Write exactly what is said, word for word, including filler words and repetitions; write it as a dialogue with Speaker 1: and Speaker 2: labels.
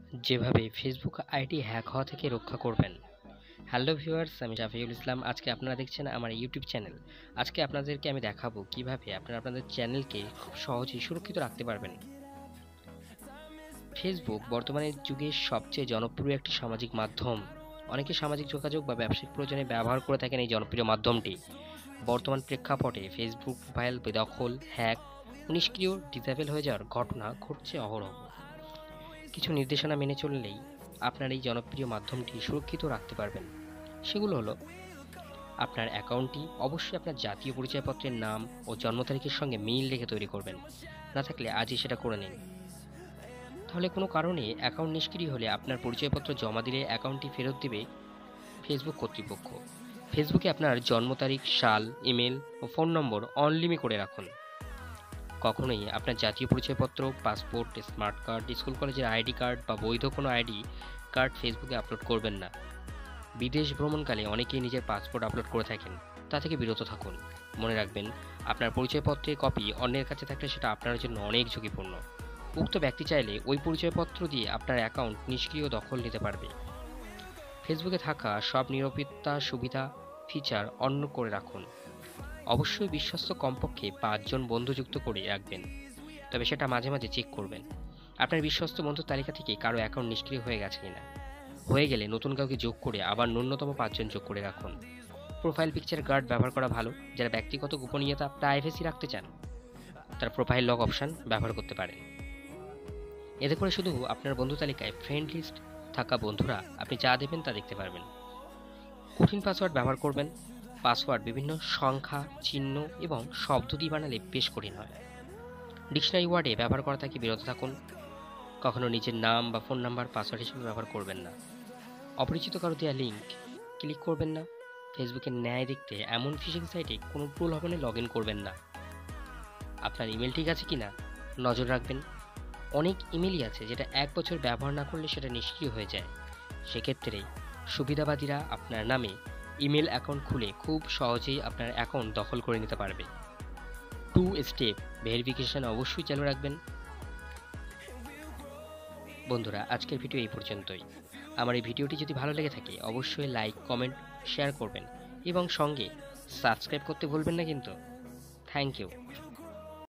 Speaker 1: যেভাবে Facebook ID hack হওয়া থেকে রক্ষা করবেন। হ্যালো ভিউয়ার্স, আমি শাফিউল ইসলাম। আজকে আপনারা দেখছেন আমার ইউটিউব চ্যানেল। আজকে আপনাদেরকে আমি দেখাবো কিভাবে আপনারা আপনাদের চ্যানেলকে খুব সহজেই সুরক্ষিত রাখতে পারবেন। ফেসবুক বর্তমানের যুগে সবচেয়ে জনপ্রিয় একটি সামাজিক মাধ্যম। অনেকে সামাজিক যোগাযোগ বা ব্যবসায়িক প্রয়োজনে ব্যবহার করে থাকেন এই জনপ্রিয় মাধ্যমটি। বর্তমান প্রেক্ষাপটে ফেসবুক প্রোফাইল বেদখল, হ্যাক, নিষ্ক্রিয়, ডিসেবল হয়ে যাওয়ার ঘটনা ঘটছে অহরহ। কিছু নির্দেশনা মেনে চললেই আপনার এই জনপ্রিয় মাধ্যমটি সুরক্ষিত রাখতে পারবেন। সেগুলো হলো, আপনার অ্যাকাউন্টটি অবশ্যই আপনার জাতীয় পরিচয়পত্রের নাম ও জন্ম তারিখের সঙ্গে মিল রেখে তৈরি করবেন। না থাকলে আজই সেটা করে নিন। তাহলে কোনো কারণে অ্যাকাউন্ট নিষ্ক্রিয় হলে আপনার পরিচয়পত্র জমা দিলে অ্যাকাউন্টটি ফেরত দেবে ফেসবুক কর্তৃপক্ষ। ফেসবুকে আপনার জন্ম তারিখ, সাল, ইমেল ও ফোন নম্বর অনলিমি করে রাখুন। কখনোই আপনার জাতীয় পরিচয়পত্র, পাসপোর্ট, স্মার্ট কার্ড, স্কুল কলেজের আইডি কার্ড বা বৈধ কোনো আইডি কার্ড ফেসবুকে আপলোড করবেন না। বিদেশ ভ্রমণকালে অনেকেই নিজের পাসপোর্ট আপলোড করে থাকেন, তা থেকে বিরত থাকুন। মনে রাখবেন, আপনার পরিচয়পত্রের কপি অন্যের কাছে থাকলে সেটা আপনার জন্য অনেক ঝুঁকিপূর্ণ। উক্ত ব্যক্তি চাইলে ওই পরিচয়পত্র দিয়ে আপনার অ্যাকাউন্ট নিষ্ক্রিয় দখল নিতে পারবে। ফেসবুকে থাকা সব নিরাপত্তা সুবিধা ফিচার অন করে রাখুন। অবশ্যই বিশ্বস্ত কমপক্ষে পাঁচজন বন্ধু যুক্ত করে রাখবেন, তবে সেটা মাঝে মাঝে চেক করবেন আপনার বিশ্বস্ত বন্ধুর তালিকা থেকে কারো অ্যাকাউন্ট নিষ্ক্রিয় হয়ে গেছে কিনা। হয়ে গেলে নতুন কাউকে যোগ করে আবার ন্যূনতম পাঁচজন যোগ করে রাখুন। প্রোফাইল পিকচার গার্ড ব্যবহার করা ভালো। যারা ব্যক্তিগত গোপনীয়তা, প্রাইভেসি রাখতে চান, তারা প্রোফাইল লক অপশন ব্যবহার করতে পারেন। এতে করে শুধু আপনার বন্ধু তালিকায় ফ্রেন্ড লিস্ট থাকা বন্ধুরা আপনি যা দেবেন তা দেখতে পারবেন। কঠিন পাসওয়ার্ড ব্যবহার করবেন। পাসওয়ার্ড বিভিন্ন সংখ্যা, চিহ্ন এবং শব্দ দিয়ে বানালে বেশ কঠিন হয়। ডিকশনারি ওয়ার্ডে ব্যবহার করা থেকে বিরত থাকুন। কখনো নিজের নাম বা ফোন নাম্বার পাসওয়ার্ড হিসেবে ব্যবহার করবেন না। অপরিচিত কারো দেওয়া লিঙ্ক ক্লিক করবেন না। ফেসবুকের ন্যায় দেখতে এমন ফিশিং সাইটে কোনো প্রলোভনে লগ ইন করবেন না। আপনার ইমেল ঠিক আছে কিনা নজর রাখবেন। অনেক ইমেলই আছে যেটা এক বছর ব্যবহার না করলে সেটা নিষ্ক্রিয় হয়ে যায়। সেক্ষেত্রে সুবিধাবাদীরা আপনার নামে ইমেল অ্যাকাউন্ট খুলে খুব সহজেই আপনার অ্যাকাউন্ট দখল করে নিতে পারবে। টু স্টেপ ভেরিফিকেশন অবশ্যই চালু রাখবেন। বন্ধুরা, আজকের ভিডিও এই পর্যন্তই। আমার এই ভিডিওটি যদি ভালো লেগে থাকে অবশ্যই লাইক, কমেন্ট, শেয়ার করবেন এবং সঙ্গে সাবস্ক্রাইব করতে ভুলবেন না কিন্তু। Thank you.